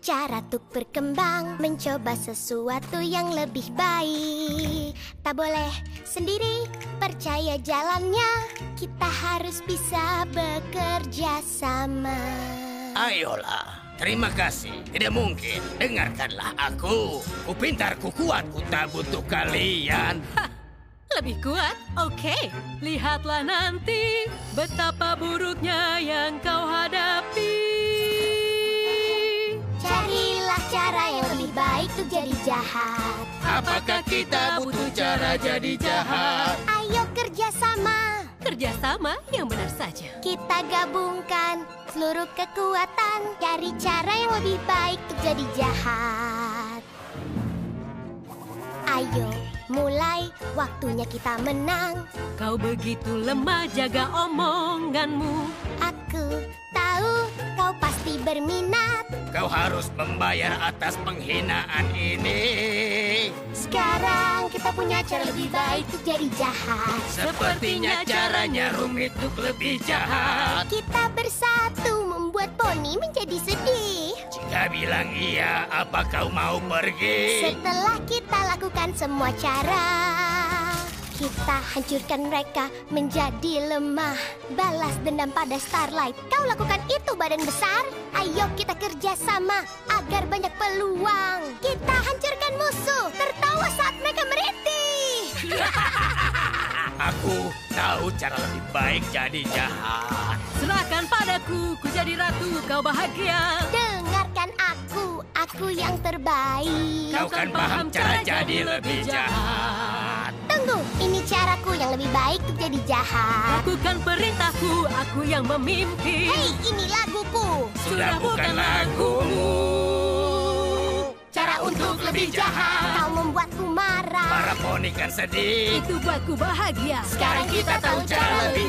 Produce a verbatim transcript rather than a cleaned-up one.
cara untuk berkembang, mencoba sesuatu yang lebih baik. Tak boleh sendiri, percaya jalannya. Kita harus bisa bekerja sama. Ayolah, terima kasih. Tidak mungkin. Dengarkanlah aku. Ku pintar, ku kuat, ku tak butuh kalian. Hah, lebih kuat? Oke, lihatlah nanti betapa buruknya yang kau hadapi. Carilah cara yang lebih baik untuk jadi jahat. Apakah kita butuh cara jadi jahat? Ayo kerjasama. Kerjasama yang benar saja. Kita gabungkan seluruh kekuatan, cari cara yang lebih baik untuk jadi jahat. Ayo, mulai, waktunya kita menang. Kau begitu lemah, jaga omonganmu. Aku tahu kau pasti berminat. Kau harus membayar atas penghinaan ini. Sekarang kita punya cara lebih baik untuk jadi jahat. Sepertinya caranya rumit untuk lebih jahat. Kita bersatu membuat poni menjadi sedih. Jika bilang iya, apa kau mau pergi? Setelah kita lakukan semua cara, kita hancurkan mereka menjadi lemah. Balas dendam pada Starlight. Kau lakukan itu, badan besar. Ayo kita kerjasama agar banyak peluang. Kita hancurkan musuh. Tertawa saat mereka merintih. Aku tahu cara lebih baik jadi jahat. Serahkan padaku, ku jadi ratu, kau bahagia. Dengarkan aku, aku yang terbaik. Kau kan paham cara jadi lebih jahat. Tunggu, ini caraku yang lebih baik untuk jadi jahat. Lakukan perintahku, aku yang memimpin. Hei, ini laguku. Sudah bukan lagumu. Cara untuk lebih jahat. Kau membuatku marah. Para poni kan sedih. Itu buatku bahagia. Sekarang kita tahu cara lebih